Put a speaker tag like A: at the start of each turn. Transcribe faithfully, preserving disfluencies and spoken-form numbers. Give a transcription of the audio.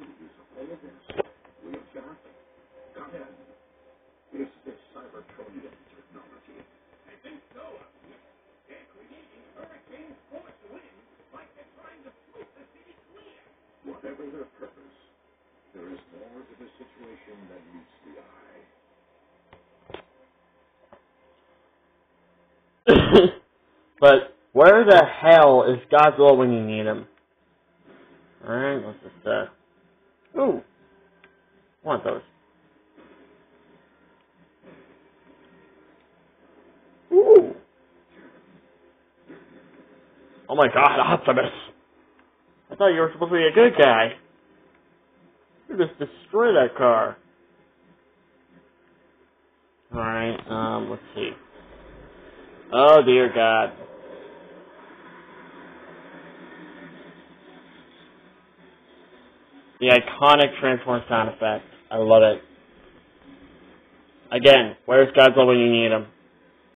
A: But where the hell is Godzilla when you need him? Alright, let's just, uh... Ooh! I want those. Ooh! Oh my god, Optimus! I thought you were supposed to be a good guy. You just destroy that car. Alright, um, let's see. Oh dear God. The iconic Transform sound effect. I love it. Again, where's Godzilla when you need him?